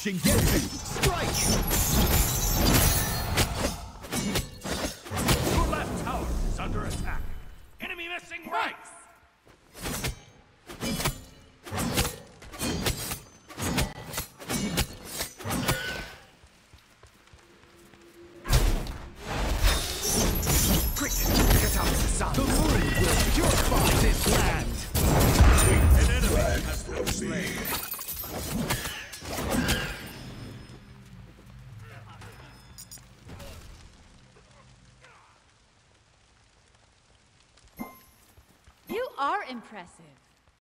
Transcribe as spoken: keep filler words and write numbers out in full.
Shingetsu, strike! Your left tower is under attack. Enemy missing ranks. Quick, get out of the sun! The moon will purify this land! An enemy has been slain. You are impressive.